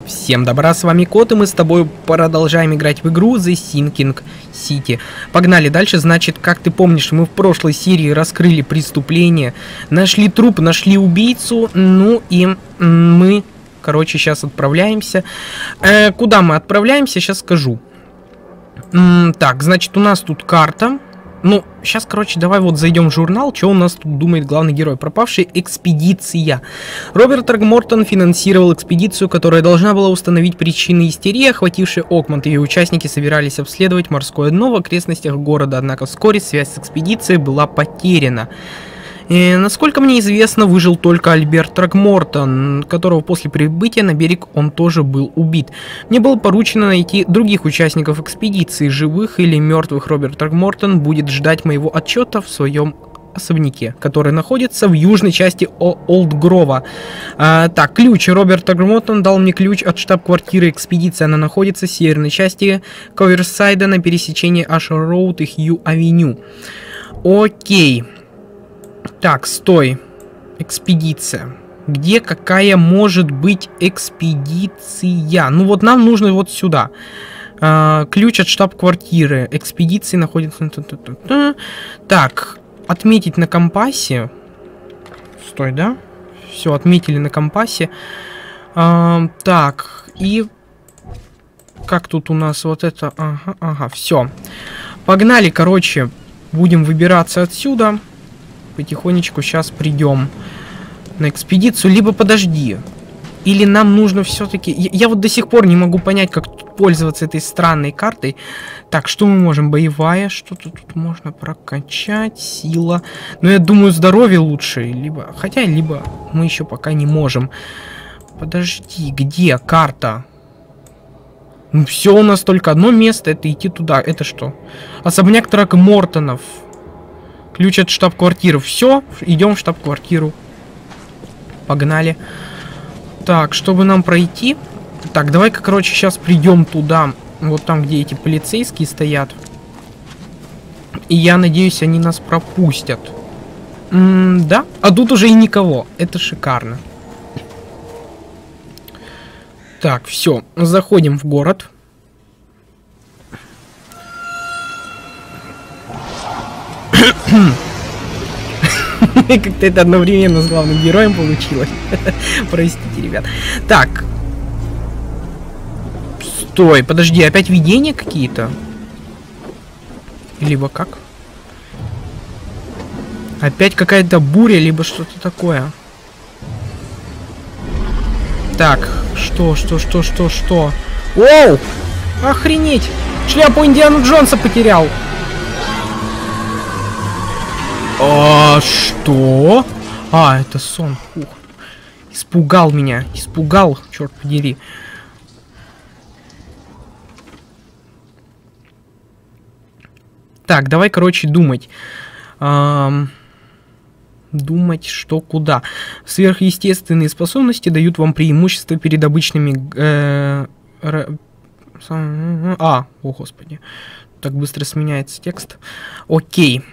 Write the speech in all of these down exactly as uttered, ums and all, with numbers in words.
Всем добра, с вами Кот, и мы с тобой продолжаем играть в игру The Sinking City. Погнали дальше. Значит, как ты помнишь, мы в прошлой серии раскрыли преступление, нашли труп, нашли убийцу, ну и мы, короче, сейчас отправляемся. Э, куда мы отправляемся, сейчас скажу. М, так, значит, у нас тут карта. Ну, сейчас, короче, давай вот зайдем в журнал, что у нас тут думает главный герой. Пропавшая экспедиция. Роберт Трэгмортон финансировал экспедицию, которая должна была установить причины истерии, охватившей Окмонд. Ее участники собирались обследовать морское дно в окрестностях города, однако вскоре связь с экспедицией была потеряна. И, насколько мне известно, выжил только Альберт Трэгмортон, которого после прибытия на берег он тоже был убит. Мне было поручено найти других участников экспедиции, живых или мертвых. Роберт Трэгмортон будет ждать моего отчета в своем особняке, который находится в южной части Олдгрова. А, так, ключ. Роберт Трэгмортон дал мне ключ от штаб-квартиры экспедиции. Она находится в северной части Коверсайда на пересечении Ашер-Роуд и Хью-Авеню. Окей. Так, стой. Экспедиция. Где какая может быть экспедиция? Ну вот нам нужно вот сюда. А, ключ от штаб-квартиры экспедиции находится... Так, отметить на компасе. Стой, да? Все, отметили на компасе. А, так, и... Как тут у нас вот это? Ага, ага, все. Погнали, короче. Будем выбираться отсюда. Потихонечку сейчас придем на экспедицию. Либо подожди. Или нам нужно все-таки... Я, я вот до сих пор не могу понять, как пользоваться этой странной картой. Так, что мы можем? Боевая. Что-то тут можно прокачать. Сила. Но я думаю, здоровье лучше. Либо... Хотя, либо мы еще пока не можем. Подожди, где карта? Ну все, у нас только одно место. Это идти туда. Это что? Особняк Трэгмортонов. Ключ от штаб-квартиры. Все, идем в штаб-квартиру. Погнали. Так, чтобы нам пройти... Так, давай-ка, короче, сейчас придем туда. Вот там, где эти полицейские стоят. И я надеюсь, они нас пропустят. М да? А тут уже и никого. Это шикарно. Так, все. Заходим в город. Как-то это одновременно с главным героем получилось. Простите, ребят. Так. Стой, подожди, опять видения какие-то? Либо как? Опять какая-то буря, либо что-то такое. Так, что, что, что, что, что? Оу! Охренеть! Шляпу Индиану Джонса потерял! А, что? А, это сон. Фух. Испугал меня. Испугал, черт подери. Так, давай, короче, думать. Эм, думать, что куда. Сверхъестественные способности дают вам преимущество перед обычными... Э, р, а, о господи. Так быстро сменяется текст. Окей.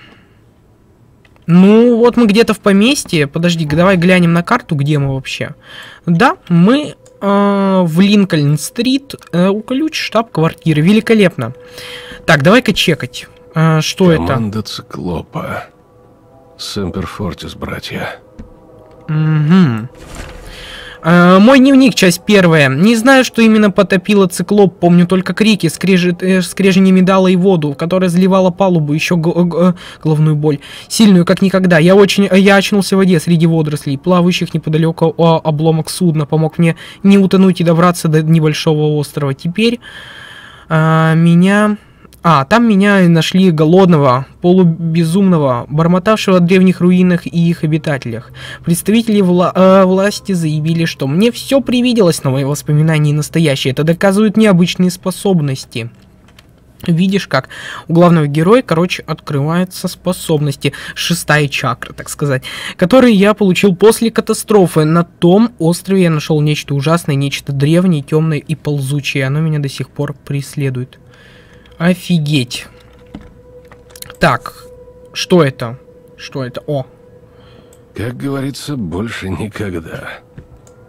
Ну, вот мы где-то в поместье. Подожди, давай глянем на карту, где мы вообще. Да, мы э, в Линкольн-стрит. Э, у ключ штаб-квартиры. Великолепно. Так, давай-ка чекать. Э, что Команда это? Команда Циклопа. Семпер Фортис, братья. Угу. Uh, мой дневник, часть первая. Не знаю, что именно потопило Циклоп. Помню только крики, скрежет, э, скрежение медала и воду, которая заливала палубу, еще э, головную боль. Сильную, как никогда. Я очень... Я очнулся в воде среди водорослей, плавающих неподалеку о, обломок судна. Помог мне не утонуть и добраться до небольшого острова. Теперь uh, меня... А, там меня нашли голодного, полубезумного, бормотавшего о древних руинах и их обитателях. Представители вла э, власти заявили, что мне все привиделось, но мои воспоминания настоящие. Это доказывают необычные способности. Видишь, как у главного героя, короче, открываются способности. Шестая чакра, так сказать. Которые я получил после катастрофы. На том острове я нашел нечто ужасное, нечто древнее, темное и ползучее. Оно меня до сих пор преследует. Офигеть. Так, что это? Что это? О. Как говорится, больше никогда.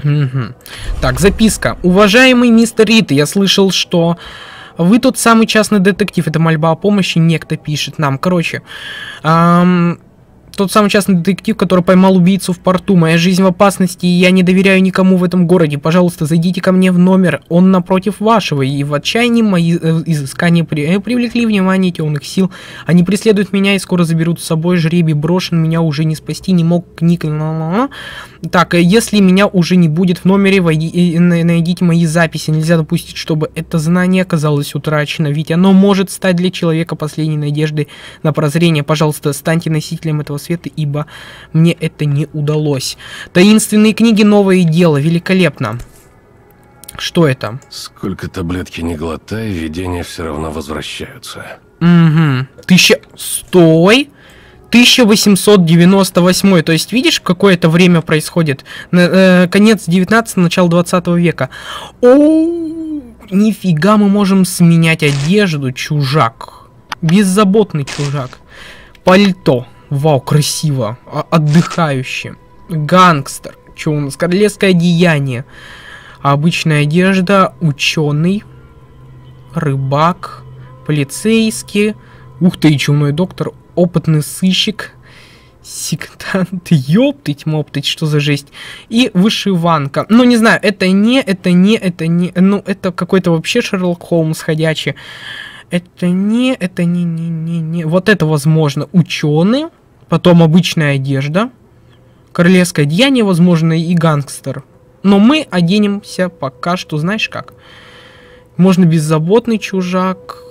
Угу. Так, записка. Уважаемый мистер Рид, я слышал, что вы тот самый частный детектив. Это мольба о помощи, некто пишет нам. Короче, эм, тот самый частный детектив, который поймал убийцу в порту. Моя жизнь в опасности, и я не доверяю никому в этом городе. Пожалуйста, зайдите ко мне в номер. Он напротив вашего. И в отчаянии мои э, изыскания при, э, привлекли внимание темных сил. Они преследуют меня и скоро заберут с собой. Жребий брошен, меня уже не спасти. Не мог книг. Так, если меня уже не будет в номере, войди, найдите мои записи. Нельзя допустить, чтобы это знание оказалось утрачено, ведь оно может стать для человека последней надеждой на прозрение. Пожалуйста, станьте носителем этого света, ибо мне это не удалось. Таинственные книги, новое дело, великолепно. Что это? Сколько таблетки не глотай, видения все равно возвращаются. Угу. Тысяча... Стой! тысяча восемьсот девяносто восьмой, то есть видишь, какое-то время происходит? Э, конец девятнадцатого, начало двадцатого века. О, нифига, мы можем сменять одежду, чужак. Беззаботный чужак. Пальто. Вау, красиво. А, отдыхающий. Гангстер. Что у нас? Королевское одеяние. Обычная одежда. Ученый. Рыбак. Полицейский. Ух ты, чумной доктор. Опытный сыщик, сектант, ёптыть, моптыть, что за жесть. И вышиванка. Ну, не знаю, это не, это не, это не, ну, это какой-то вообще Шерлок Холмс ходячий. Это не, это не, не, не, не. Вот это, возможно, ученый, потом обычная одежда, королевское одеяние, возможно, и гангстер. Но мы оденемся пока что, знаешь как? Можно беззаботный чужак,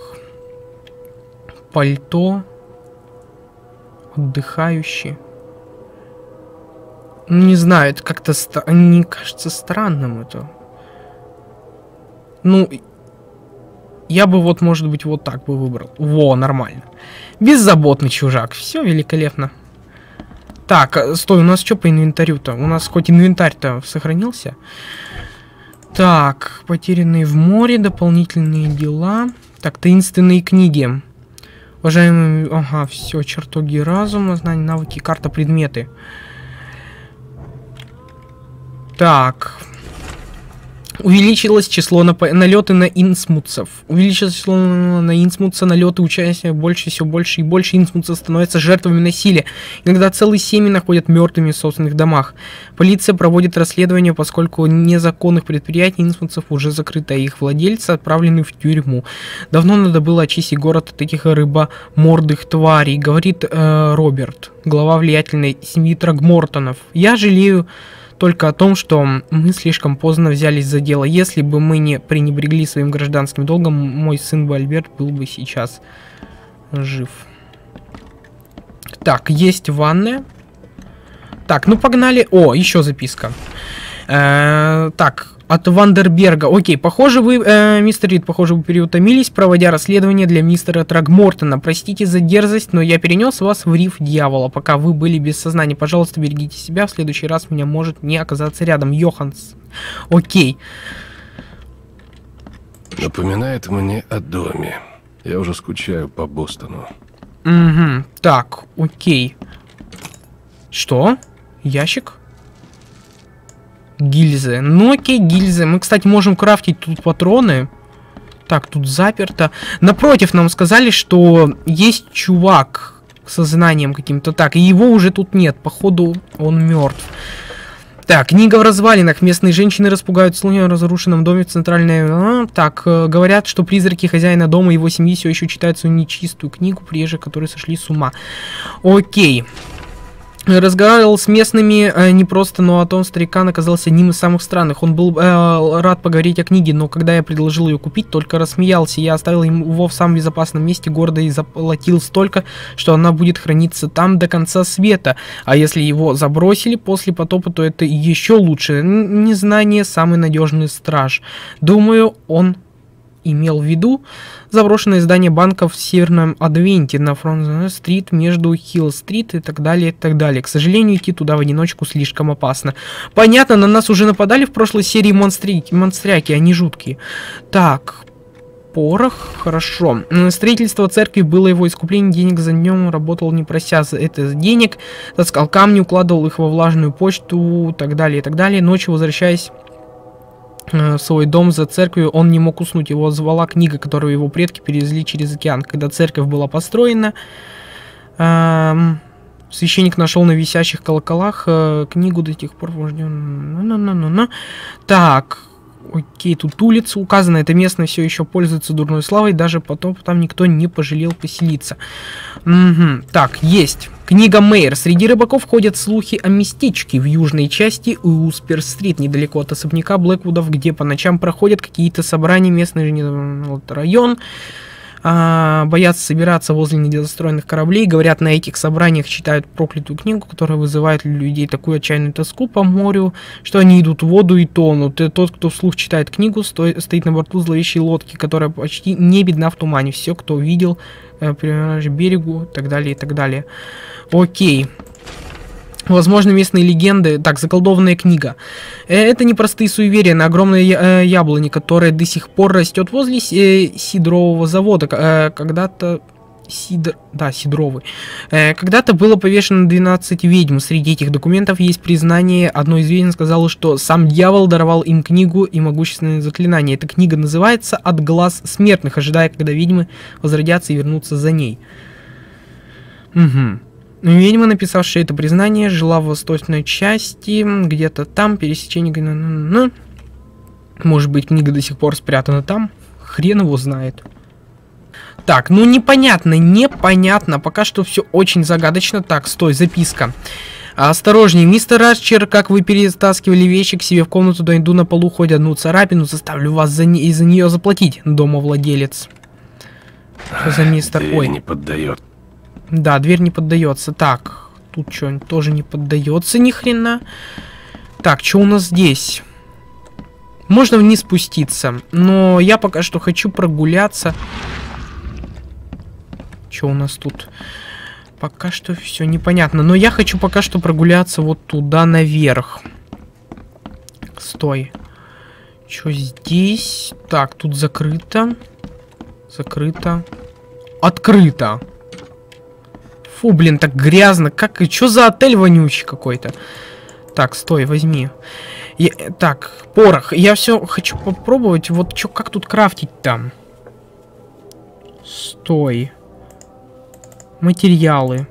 пальто. Отдыхающий. Не знаю, это как-то... Мне кажется странным это. Ну, я бы вот, может быть, вот так бы выбрал. Во, нормально. Беззаботный чужак. Все великолепно. Так, стой, у нас что по инвентарю-то? У нас хоть инвентарь-то сохранился. Так, потерянные в море, дополнительные дела. Так, таинственные книги. Уважаемые, ага, все, чертоги разума, знания, навыки, карта, предметы. Так. Увеличилось число нап... налеты на инсмутцев. Увеличилось число на инсмутца, налеты, участия больше, все больше и больше инсмутцев становятся жертвами насилия. Иногда целые семьи находят мертвыми в собственных домах. Полиция проводит расследование, поскольку незаконных предприятий инсмутцев уже закрыто, а их владельцы отправлены в тюрьму. Давно надо было очистить город от таких рыбомордых тварей, говорит э, Роберт, глава влиятельной семьи Трагмортонов. Я жалею только о том, что мы слишком поздно взялись за дело. Если бы мы не пренебрегли своим гражданским долгом, мой сын бы Альберт был бы сейчас жив. Так, есть ванная. Так, ну погнали. О, еще записка. Э-э- так, от Вандерберга. Окей, похоже вы, э, мистер Рид, похоже вы переутомились, проводя расследование для мистера Трагмортона. Простите за дерзость, но я перенес вас в риф дьявола, пока вы были без сознания. Пожалуйста, берегите себя, в следующий раз меня может не оказаться рядом. Йоханс. Окей. Напоминает мне о доме. Я уже скучаю по Бостону. Угу, так, окей. Что? Ящик? Гильзы. Ну окей, гильзы. Мы, кстати, можем крафтить тут патроны. Так, тут заперто. Напротив, нам сказали, что есть чувак с сознанием каким-то. Так, и его уже тут нет. Походу, он мертв. Так, книга в развалинах. Местные женщины распугают слуги о разрушенном доме в центральной... А, так, э, говорят, что призраки хозяина дома и его семьи все еще читают свою нечистую книгу, прежде которые сошли с ума. Окей. Разговаривал с местными э, не просто, но о том старикан оказался одним из самых странных. Он был э, рад поговорить о книге, но когда я предложил ее купить, только рассмеялся. Я оставил его в самом безопасном месте города и заплатил столько, что она будет храниться там до конца света. А если его забросили после потопа, то это еще лучше. Незнание — самый надежный страж. Думаю, он имел в виду заброшенное здание банка в Северном Адвенте на Фронт-стрит между Хилл-стрит и так далее, и так далее. К сожалению, идти туда в одиночку слишком опасно. Понятно, на нас уже нападали в прошлой серии монстри... монстряки, они жуткие. Так. порох, хорошо. Строительство церкви было его искуплением, денег за днем работал не прося за это денег, таскал камни, укладывал их во влажную почту, и так далее, и так далее. Ночью, возвращаясь в свой дом за церковью, он не мог уснуть. Его звала книга, которую его предки перевезли через океан. Когда церковь была построена, эм, священник нашел на висящих колоколах э, книгу до тех пор вожден. Так, окей, тут улица указана. Это место все еще пользуется дурной славой. Даже потом там никто не пожалел поселиться. Угу. Так, есть. Книга Мэйр. Среди рыбаков ходят слухи о местечке в южной части Успер-стрит, недалеко от особняка Блэквудов, где по ночам проходят какие-то собрания. Местный район. А, боятся собираться возле недостроенных кораблей. Говорят, на этих собраниях читают проклятую книгу, которая вызывает у людей такую отчаянную тоску по морю, что они идут в воду и тонут. И тот, кто вслух читает книгу, сто... стоит на борту зловещей лодки, которая почти не видна в тумане. Все, кто видел, э, к берегу, и так далее, и так далее. Окей. Возможно, местные легенды. Так, заколдованная книга. Это непростые суеверия на огромной э, яблоне, которая до сих пор растет возле э, сидрового завода. Э, когда-то... Сидр... Да, сидровый. Э, когда-то было повешено двенадцать ведьм. Среди этих документов есть признание. Одной из ведьм сказала, что сам дьявол даровал им книгу и могущественные заклинания. Эта книга называется «От глаз смертных», ожидая, когда ведьмы возродятся и вернутся за ней. Угу. Ведьма, написавшая это признание, жила в восточной части, где-то там, пересечение... Может быть, книга до сих пор спрятана там? Хрен его знает. Так, ну непонятно, непонятно. Пока что все очень загадочно. Так, стой, записка. Осторожнее, мистер Арчер, как вы перетаскивали вещи к себе в комнату, найду на полу хоть одну царапину, заставлю вас за не... из-за нее заплатить, домовладелец. Что за мистер? Дверь Ой. не поддает. Да, дверь не поддается. Так, тут что, тоже не поддается ни хрена. Так, что у нас здесь? Можно вниз спуститься, но я пока что хочу прогуляться. Что у нас тут? Пока что все непонятно, но я хочу пока что прогуляться вот туда наверх. Стой. Что здесь? Так, тут закрыто. Закрыто. Открыто. Фу, блин, так грязно. Как? Что за отель вонючий какой-то? Так, стой, возьми. Я, так, порох. Я все хочу попробовать. Вот что, как тут крафтить там? Стой. Материалы.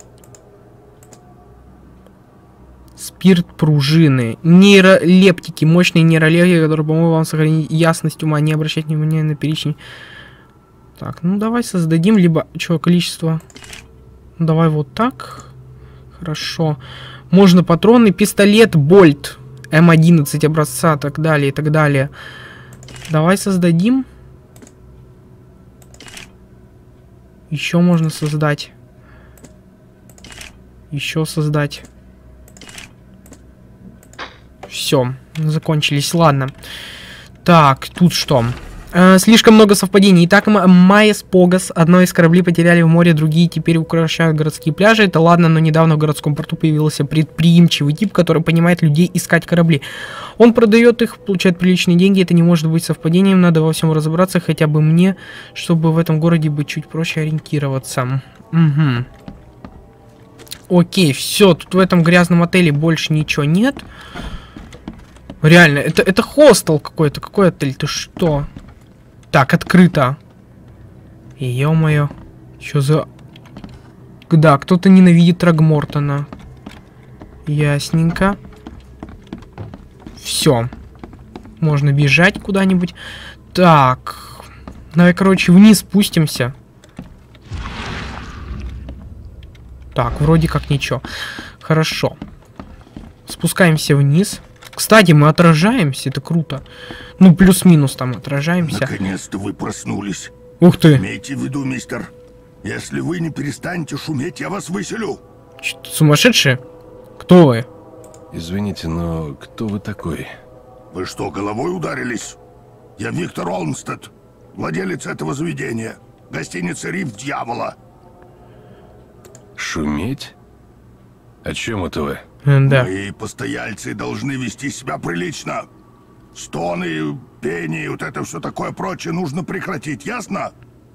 Спирт, пружины. Нейролептики. Мощные нейролептики, которые помогут вам сохранить ясность ума. Не обращать внимания на перечень. Так, ну давай создадим. Либо, что, количество... Давай вот так. Хорошо. Можно патроны. Пистолет Больт. эм одиннадцать образца. Так далее, и так далее. Давай создадим. Еще можно создать. Еще создать. Все. Закончились. Ладно. Так, тут что? Э, слишком много совпадений. Итак, Майес Погас. Одно из кораблей потеряли в море, другие теперь украшают городские пляжи. Это ладно, но недавно в городском порту появился предприимчивый тип, который понимает людей искать корабли. Он продает их, получает приличные деньги. Это не может быть совпадением. Надо во всем разобраться, хотя бы мне, чтобы в этом городе быть чуть проще ориентироваться. Угу. Окей, все. Тут в этом грязном отеле больше ничего нет. Реально, это, это хостел какой-то. Какой отель? Ты что? Так, открыто. Ё-моё. Что за... Да, кто-то ненавидит Трагмортона. Ясненько. Все. Можно бежать куда-нибудь. Так. Давай, короче, вниз спустимся. Так, вроде как ничего. Хорошо. Спускаемся вниз. Кстати, мы отражаемся, это круто. Ну, плюс-минус там отражаемся. Наконец-то вы проснулись. Ух ты. Имейте в виду, мистер, если вы не перестанете шуметь, я вас выселю. Что-то сумасшедшие? Кто вы? Извините, но кто вы такой? Вы что, головой ударились? Я Виктор Олмстед, владелец этого заведения. Гостиница «Риф Дьявола». Шуметь? О чем это вы? Да. Мои постояльцы должны вести себя прилично. Стоны, пение, вот это все такое прочее нужно прекратить, ясно?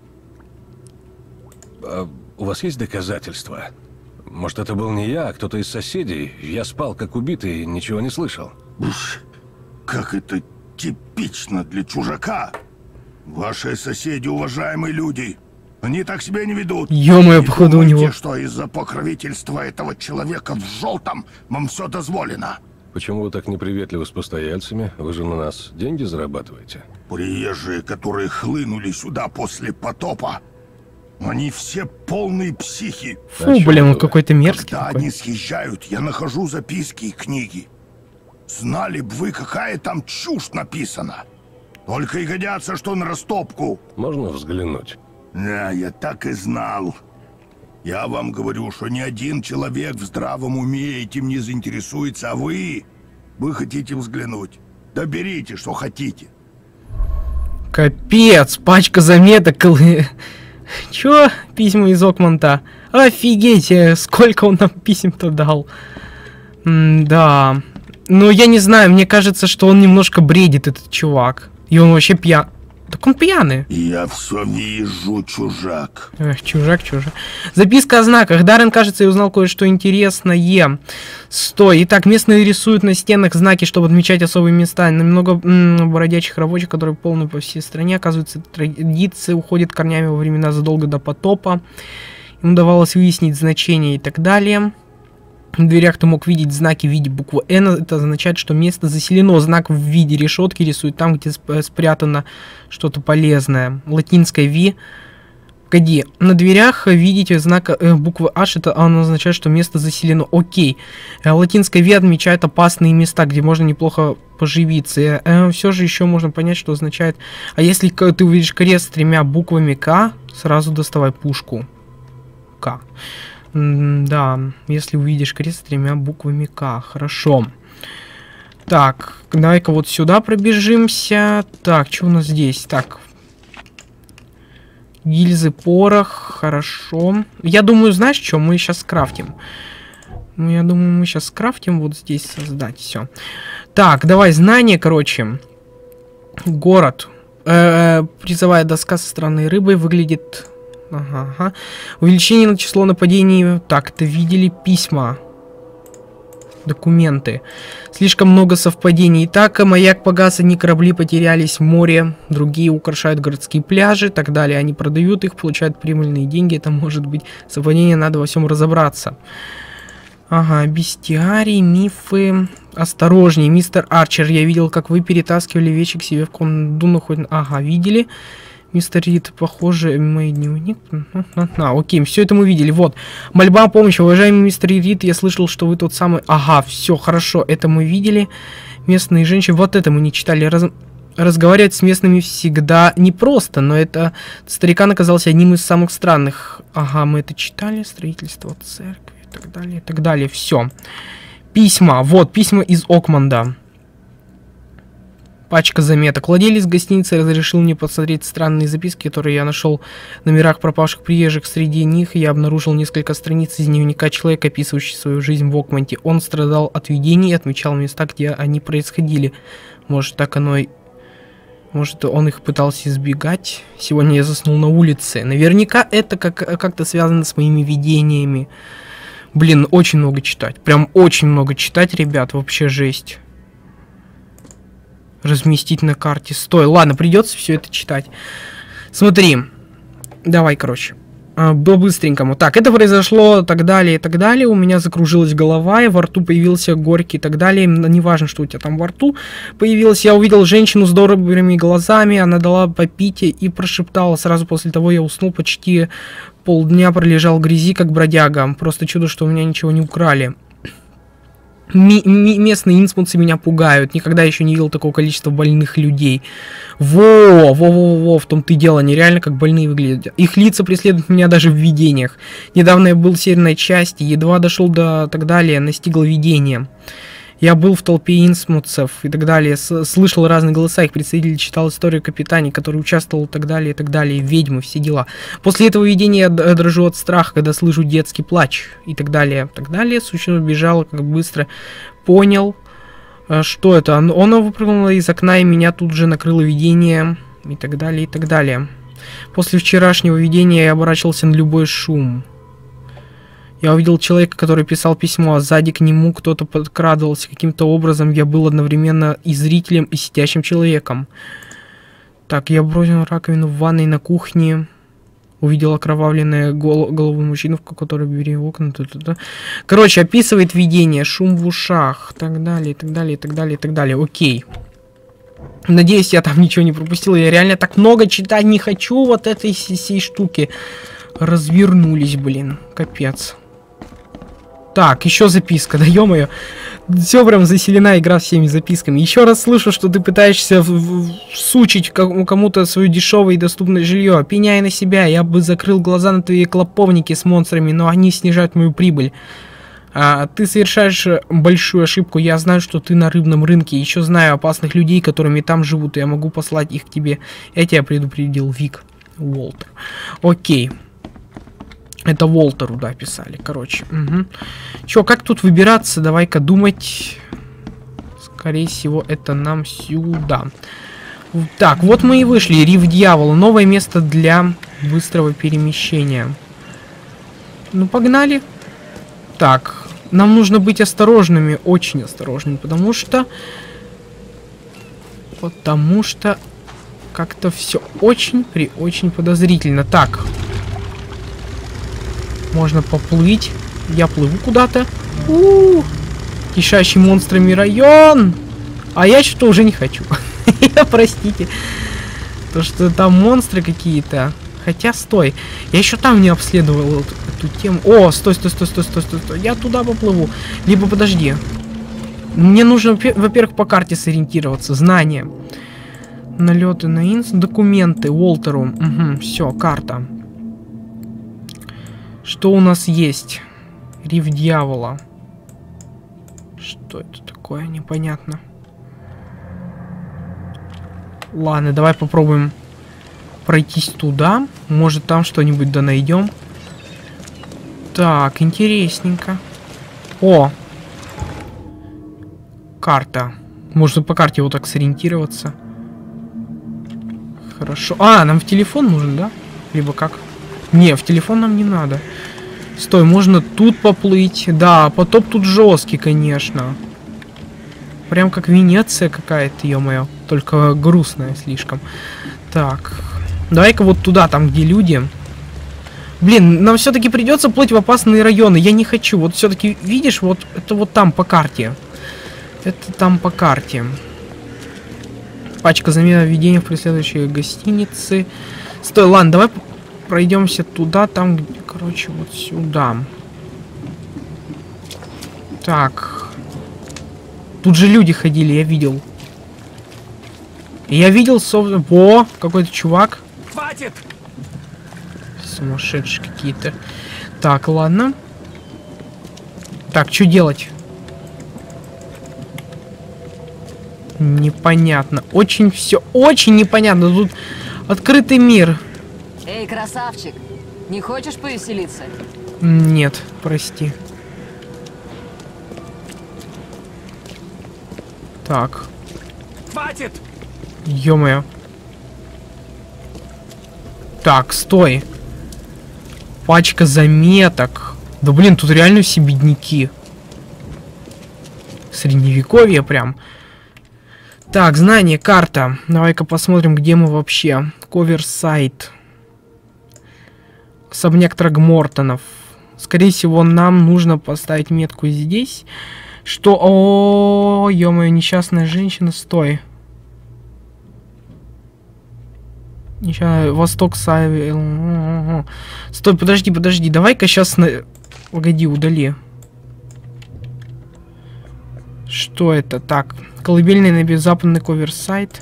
А у вас есть доказательства? Может, это был не я, а кто-то из соседей? Я спал как убитый и ничего не слышал. Уж, как это типично для чужака. Ваши соседи уважаемые люди. Они так себя не ведут. Ё-моё, походу у него. Что из-за покровительства этого человека в желтом вам все дозволено. Почему вы так неприветливы с постояльцами? Вы же на нас деньги зарабатываете. Приезжие, которые хлынули сюда после потопа, они все полные психи. Фу, блин, он какой-то мерзкий. Когда какой. они съезжают, я нахожу записки и книги. Знали бы вы, какая там чушь написана. Только и годятся, что на растопку. Можно взглянуть? Да, я так и знал. Я вам говорю, что ни один человек в здравом уме этим не заинтересуется, а вы... Вы хотите взглянуть. Да берите, что хотите. Капец, пачка заметок. Чё? Письма из Окманта. Офигеть, сколько он нам писем-то дал. М да. Ну, я не знаю, мне кажется, что он немножко бредит, этот чувак. И он вообще пьян. Так он пьяный. Я все вижу, чужак. Эх, чужак, чужак. Записка о знаках. Даррен, кажется, и узнал кое-что интересное. Стой. Итак, местные рисуют на стенах знаки, чтобы отмечать особые места. Немного м-м, бродячих рабочих, которые полны по всей стране. Оказывается, традиции уходят корнями во времена задолго до потопа. Им удавалось выяснить значение и так далее. В дверях ты мог видеть знаки в виде буквы Н. Это означает, что место заселено. Знак в виде решетки рисует там, где спрятано что-то полезное. Латинское V. Погоди. На дверях видите знак э, буквы H. Это оно означает, что место заселено. Окей. Э, латинское V отмечает опасные места, где можно неплохо поживиться. Э, э, все же еще можно понять, что означает. А если ты увидишь крест с тремя буквами К, сразу доставай пушку. К. Да, если увидишь крест с тремя буквами К. Хорошо. Так, давай-ка вот сюда пробежимся. Так, что у нас здесь? Так. Гильзы, порох. Хорошо. Я думаю, знаешь, что? Мы сейчас скрафтим. Я думаю, мы сейчас скрафтим вот здесь создать. Все. Так, давай, знание, короче. Город. Э-э, призовая доска со странной рыбой выглядит... Ага, ага. Увеличение на число нападений. Так, это видели письма. Документы. Слишком много совпадений. Итак, маяк погас, одни корабли потерялись в море, другие украшают городские пляжи, так далее. Они продают их, получают прибыльные деньги. Это может быть совпадение, надо во всем разобраться. Ага, бестиарий, мифы. Осторожней, мистер Арчер. Я видел, как вы перетаскивали вещи к себе в комнату. Хоть... Ага, видели. Мистер Рид, похоже, мой дневник. А, окей, все это мы видели. Вот. Мольба о помощи. Уважаемый мистер Рид, я слышал, что вы тот самый... Ага, все, хорошо, это мы видели. Местные женщины. Вот это мы не читали. Раз... Разговаривать с местными всегда непросто, но это... Старикан оказался одним из самых странных. Ага, мы это читали. Строительство церкви и так далее, и так далее. Все. Письма. Вот, письма из Окманда. Пачка заметок. Владелец гостиницы разрешил мне посмотреть странные записки, которые я нашел в номерах пропавших приезжих. Среди них я обнаружил несколько страниц из дневника человека, описывающего свою жизнь в Окманте. Он страдал от видений и отмечал места, где они происходили. Может, так оно и... Может, он их пытался избегать. Сегодня я заснул на улице. Наверняка это как- как-то связано с моими видениями. Блин, очень много читать. Прям очень много читать, ребят. Вообще жесть. Разместить на карте. Стой, ладно, придется все это читать. Смотри. Давай, короче. По-быстренькому. Так, это произошло, так далее, и так далее. У меня закружилась голова, и во рту появился горький, и так далее. Неважно, что у тебя там во рту появилось. Я увидел женщину с добрыми глазами. Она дала попить и прошептала. Сразу после того я уснул, почти полдня пролежал в грязи, как бродяга. Просто чудо, что у меня ничего не украли. Ми ми местные инсмутцы меня пугают. Никогда еще не видел такого количества больных людей. Во, во, во, во, в том-то и дело. Они реально как больные выглядят. Их лица преследуют меня даже в видениях. Недавно я был в северной части, едва дошел до так далее, настигло видение. Я был в толпе инсмутцев и так далее. С слышал разные голоса, их представитель читал историю капитана, который участвовал и так далее, и так далее. Ведьмы, все дела. После этого видения я дрожу от страха, когда слышу детский плач и так далее, и так далее. Существо бежало как быстро. Понял. А что это? Оно выпрыгнуло из окна, и меня тут же накрыло видение. И так далее, и так далее. После вчерашнего видения я оборачивался на любой шум. Я увидел человека, который писал письмо, а сзади к нему кто-то подкрадывался. Каким-то образом я был одновременно и зрителем, и сидящим человеком. Так, я бросил раковину в ванной на кухне. Увидел окровавленную гол голову мужчину, в который бери окна. Т -т -т. Короче, описывает видение, шум в ушах, так далее, и так далее, и так далее, и так далее. Окей. Надеюсь, я там ничего не пропустил. Я реально так много читать не хочу вот этой всей штуки. Развернулись, блин. Капец. Так, еще записка, да ё-моё. Все прям заселена игра всеми записками. Еще раз слышу, что ты пытаешься всучить кому-то свое дешевое и доступное жилье. Пеняй на себя, я бы закрыл глаза на твои клоповники с монстрами, но они снижают мою прибыль. А, ты совершаешь большую ошибку. Я знаю, что ты на рыбном рынке. Еще знаю опасных людей, которыми там живут, и я могу послать их к тебе. Я тебя предупредил, Вик. Уолтер. Окей. Это Уолтеру, да, писали. Короче. Угу. Че, как тут выбираться? Давай-ка думать. Скорее всего, это нам сюда. Так, вот мы и вышли. Риф Дьявола. Новое место для быстрого перемещения. Ну, погнали. Так. Нам нужно быть осторожными. Очень осторожными. Потому что... Потому что... Как-то все очень при очень подозрительно. Так. Можно поплыть. Я плыву куда-то. У-у-у. Кишащий монстрами район. А я что-то уже не хочу. Простите. То, что там монстры какие-то. Хотя, стой. Я еще там не обследовал эту, эту тему. О, стой, стой, стой, стой, стой, стой, стой. Я туда поплыву. Либо подожди. Мне нужно, во-первых, по карте сориентироваться. Знания. Налеты на инс. Документы. Уолтеру. Угу, все, карта. Что у нас есть? Риф Дьявола. Что это такое? Непонятно. Ладно, давай попробуем пройтись туда. Может, там что-нибудь да найдем. Так, интересненько. О! Карта. Можно по карте вот так сориентироваться. Хорошо. А, нам в телефон нужен, да? Либо как? Не, в телефон нам не надо. Стой, можно тут поплыть. Да, потоп тут жесткий, конечно. Прям как Венеция какая-то, ё-моё. Только грустная слишком. Так. Давай-ка вот туда, там, где люди. Блин, нам все-таки придется плыть в опасные районы. Я не хочу. Вот все-таки, видишь, вот это вот там по карте. Это там по карте. Пачка замена введения в преследующей гостинице. Стой, ладно, давай пройдемся туда, там, где, короче, вот сюда. Так. Тут же люди ходили, я видел. Я видел, собственно... О, какой-то чувак. Хватит! Сумасшедшие какие-то. Так, ладно. Так, что делать? Непонятно. Очень все, очень непонятно. Тут открытый мир. Эй, красавчик, не хочешь повеселиться? Нет, прости. Так. Хватит! Ё-моё. Так, стой. Пачка заметок. Да блин, тут реально все бедняки. Средневековье прям. Так, знание, карта. Давай-ка посмотрим, где мы вообще. Ковер-сайт. Особняк Трагмортонов. Скорее всего, нам нужно поставить метку здесь. Что... О, ё-моё, несчастная женщина, стой. Несчастная... Восток Сави... Стой, подожди, подожди. Давай-ка сейчас... На... Погоди, удали. Что это? Так, колыбельный на западный ковер-сайт.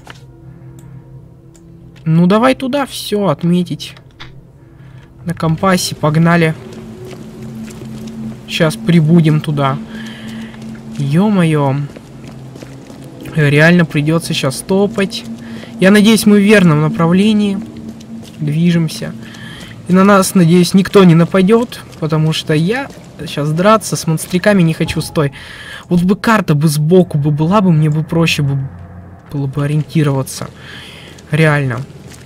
Ну, давай туда все отметить. На компасе, погнали. Сейчас прибудем туда. Ё-моё. Реально придется сейчас топать. Я надеюсь, мы в верном направлении движемся. И на нас, надеюсь, никто не нападет. Потому что я сейчас драться с монстриками не хочу. Стой. Вот бы карта бы сбоку бы была бы, мне бы проще бы было бы ориентироваться. Реально.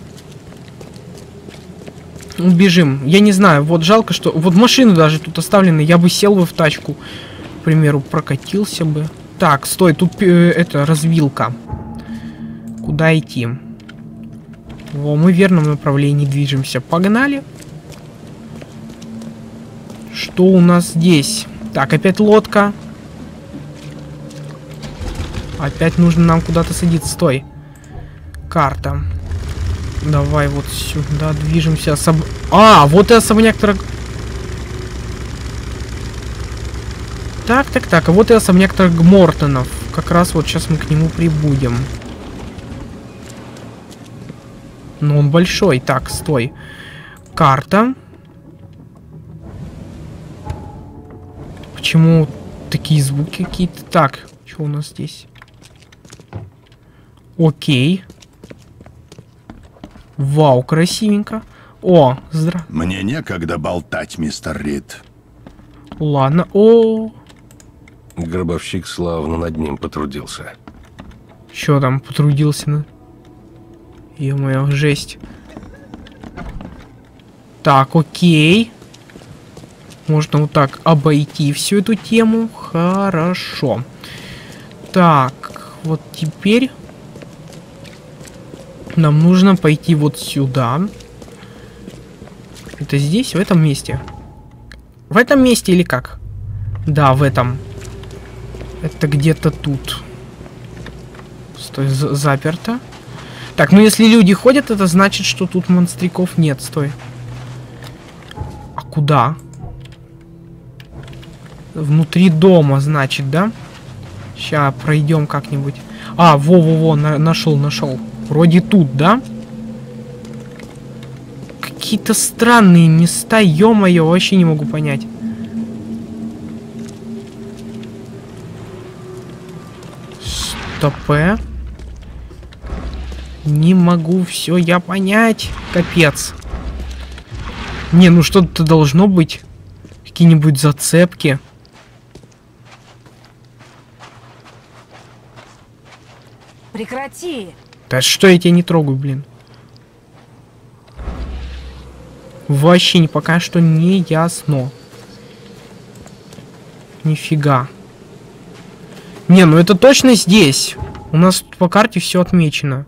Бежим. Я не знаю, вот жалко, что... Вот машины даже тут оставлены. Я бы сел бы в тачку, к примеру, прокатился бы. Так, стой, тут э, это, развилка. Куда идти? Во, мы в верном направлении движемся. Погнали. Что у нас здесь? Так, опять лодка. Опять нужно нам куда-то садиться. Стой. Карта. Давай вот сюда движемся. Особ... А, вот и особняк Траг... Так, так, так. А вот и особняк Трагмортонов. Как раз вот сейчас мы к нему прибудем. Но он большой. Так, стой. Карта. Почему такие звуки какие-то? Так, что у нас здесь? Окей. Вау, красивенько. О, здра... Мне некогда болтать, мистер Рид. Ладно, о. Гробовщик славно над ним потрудился. Чё там потрудился на... Ё-моё, жесть. Так, окей. Можно вот так обойти всю эту тему. Хорошо. Так, вот теперь нам нужно пойти вот сюда. Это здесь, в этом месте? В этом месте или как? Да, в этом. Это где-то тут. Стой, заперто. Так, ну если люди ходят, это значит, что тут монстриков нет. Стой. А куда? Внутри дома, значит, да? Сейчас пройдем как-нибудь. А, во-во-во, на нашел, нашел. Вроде тут, да? Какие-то странные места, ё-моё, вообще не могу понять. Стопэ. Не могу все я понять. Капец. Не, ну что-то должно быть. Какие-нибудь зацепки. Прекрати. Да что я тебя не трогаю, блин. Вообще не пока что не ясно. Нифига. Не, ну это точно здесь. У нас тут по карте все отмечено.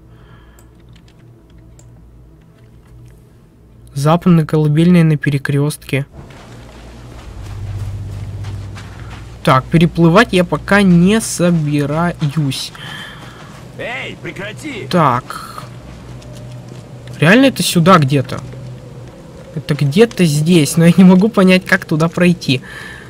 Западная колыбельная на перекрестке. Так, переплывать я пока не собираюсь. Эй, прекрати! Так. Реально это сюда где-то? Это где-то здесь, но я не могу понять, как туда пройти.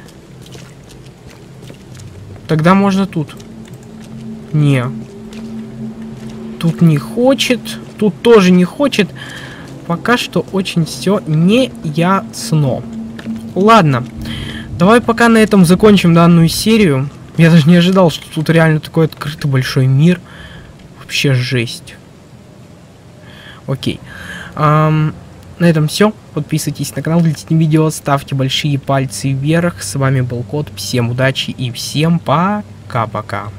Тогда можно тут. Не. Тут не хочет. Тут тоже не хочет. Пока что очень все не ясно. Ладно. Давай пока на этом закончим данную серию. Я даже не ожидал, что тут реально такой открытый большой мир. Вообще жесть. Окей. Ам, на этом все. Подписывайтесь на канал, делитесь видео, ставьте большие пальцы вверх. С вами был Кот. Всем удачи и всем пока-пока.